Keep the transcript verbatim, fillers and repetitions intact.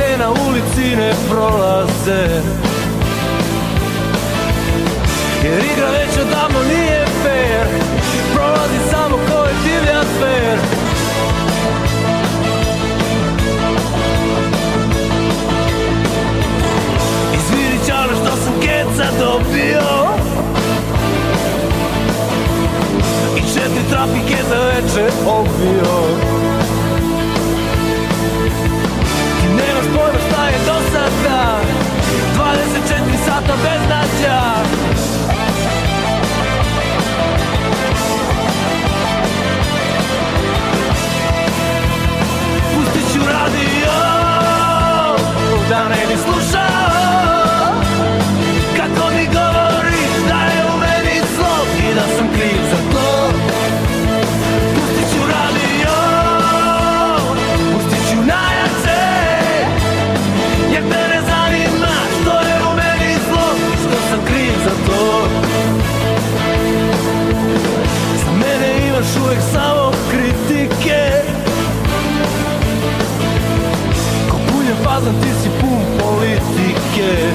te na ulici ne prolaze, jer igra već odavno nije fair, prolazi samo ko je divlja zver. Izvini čale što sam keca dobio i četiri trafike za večer obio. Ti nemaš pojma šta je do sada, dvadeset četiri sata bez nađa. Pustit ću radio da ne bi slušao kako mi govoriš da je u meni zlo i da sam kriv za to. Pustit ću radio, pustit ću najjače, jer te ne zanima što je u meni zlo, što sam kriv za to. Za mene imaš uvek samo kritike, ko punjen fazan ti si pun politike.